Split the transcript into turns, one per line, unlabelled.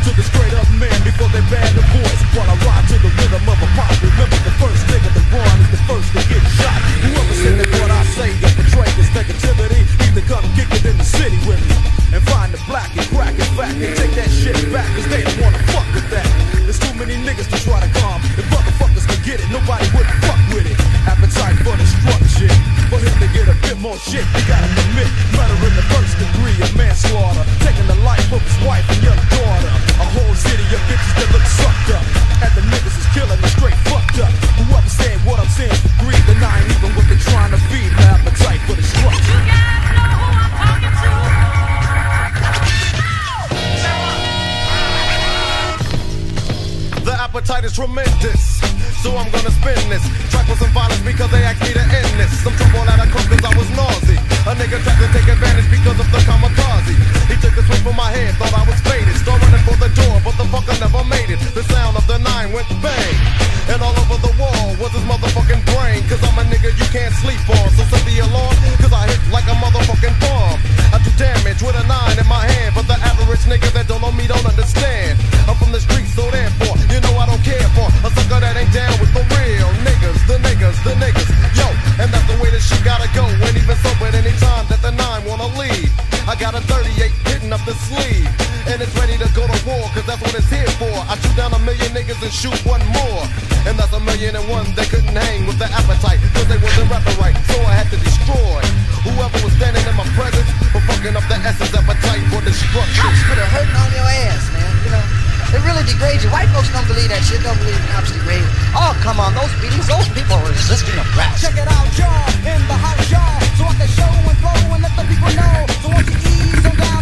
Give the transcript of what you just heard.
to the straight up man before they ban the boys. While I ride to the rhythm of a pop. Remember the first nigga to run is the first to get shot. Whoever said that what I say that betray this negativity, need to come kick it in the city with me. And find the black and crack it back and take that shit back, cause they don't wanna fuck with that. There's too many niggas to try to calm. If motherfuckers could get it, nobody would fuck with it. Appetite for destruction. For him to get a bit more shit, he gotta commit murder in the first degree of manslaughter. Taking the life of his wife and young daughter. A whole city of bitches that look sucked up. And the niggas is killing them straight fucked up. Whoever said what I'm saying for greed, then I ain't even what they're trying to be. My appetite for destruction.
You guys know who I'm talking to.
The appetite is tremendous, so I'm gonna spin this track with some violence because they asked me to end this. Some trouble at a club cause I was nauseous. A nigga tried to take advantage because of the kamikaze. He took a swing from my head, thought I was faded. Start running for the door, but the fucker never made it. The sound of the 9 went bang, and all over the wall was his motherfucking brain. Cause I'm a nigga you can't sleep on, so set the alarm, cause I hit like a motherfucking bomb. I do damage with a 9 in my hand, but the average nigga that don't know me don't understand. I'm from the streets, so therefore, you know I don't care for a sucker that ain't down with the real niggas, the niggas, the niggas. Yo, and that's the way this shit gotta go. And even so, at any time that the 9 wanna leave, I got a 38 hitting up the sleeve, and it's ready to go to war, cause that's what it's here for. I shoot down 1 million niggas and shoot one more, and that's 1,000,001 that couldn't hang with the appetite, cause they wasn't rapping right, so I had to destroy whoever was standing in my presence for fucking up the essence appetite for destruction.
Cops put a hurting on your ass, man, you know. It really degrades you. White folks don't believe that shit, don't believe cops degrade. Oh, come on, those beatings, those people are resisting arrest.
Check it out, y'all, in the house, y'all, so I can show and flow and let the people know. So won't you ease on down